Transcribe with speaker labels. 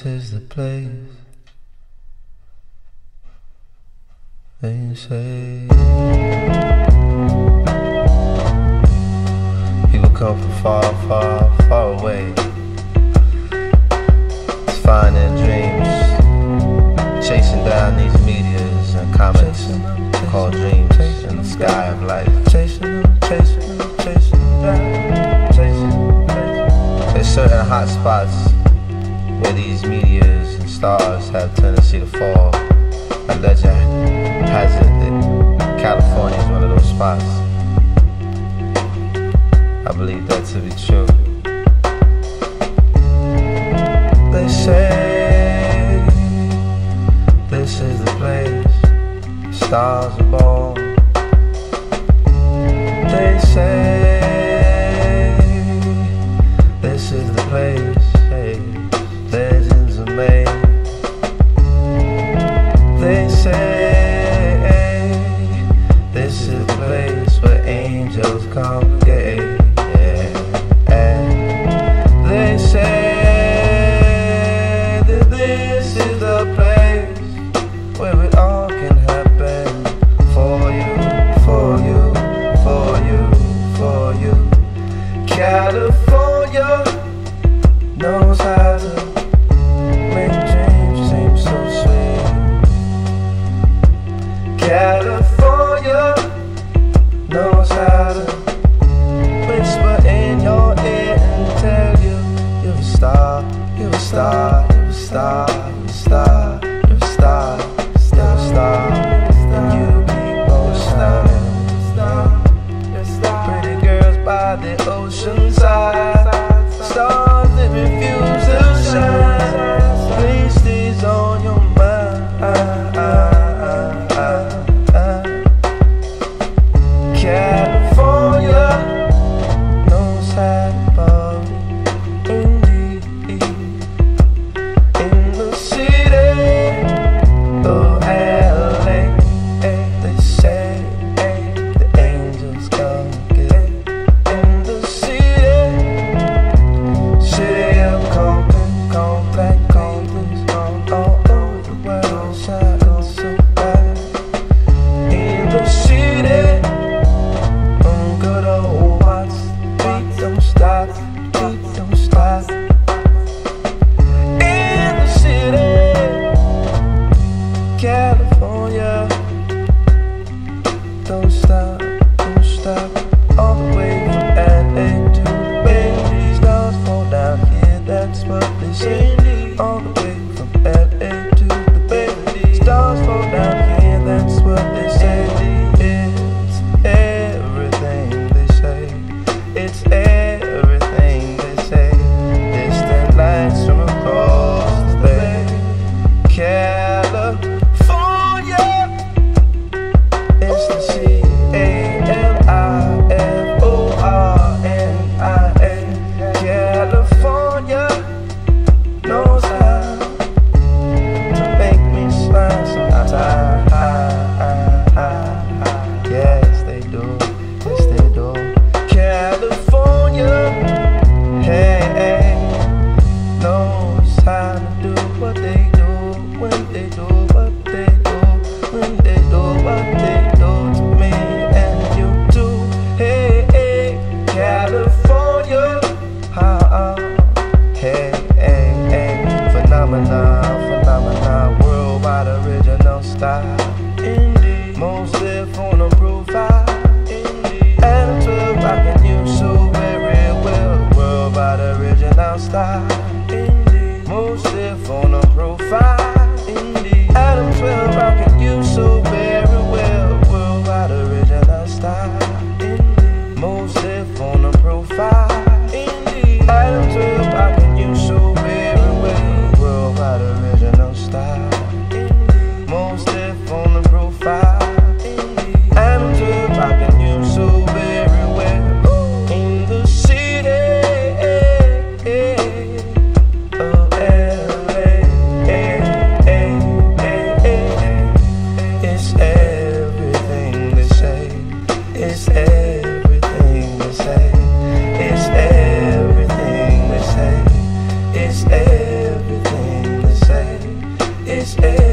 Speaker 1: is the place. They say people come from far, far, far away to find their dreams, chasing down these meteors and comets called dreams in the sky of life. There's certain hot spots where these meteors and stars have tendency to fall. A legend has it that California is one of those spots. I believe that to be true. They say this is the place stars are born. They say this is the place, hey, legends are made. They say this is the place where angels congregate, yeah. And they say that this is the place where it all can happen for you, for you, for you, for you. California knows how to make dreams seem so sweet. California knows how to whisper in your ear and tell you you're a star, you're a star, you're a star, you're a star, you're a star, you're a star, and you keep on shining. Pretty girls by the ocean side, stars that refuse to shine. Place these on your mind. California knows how to party, indeed. In the city of LA, they say the angels come get. In the city of Compton, Compton's all over the world, shining so bright. In the city, good old Watts, beat don't stop, beat don't stop. In the city, California, don't stop, don't stop. All the way from LA to the Bay, stars fall down here, that's what they say. All the way from LA to the Bay, stars fall down here, that's what they say. It's everything they say. It's everything they say. Distant lights from across the bay. California, it's the C-A-L-I-F-O-R-N-I-A. California knows how to make me smile sometimes. Yes, they do. Yes, they do. California, hey, knows how to do what they do when they do what they do, when they do what they do to me and you too. Hey, California, hey, phenomenon, worldwide original style. Indeed, most live on a profile. Indeed, and 12 rockin' you so very well. Worldwide original style. Indeed, most live on a profile. Indeed, Adam 12 rockin' you so very well. Worldwide original style. Indeed, most live on a profile. Indeed, Adam 12 rockin' you so very well. Worldwide this air.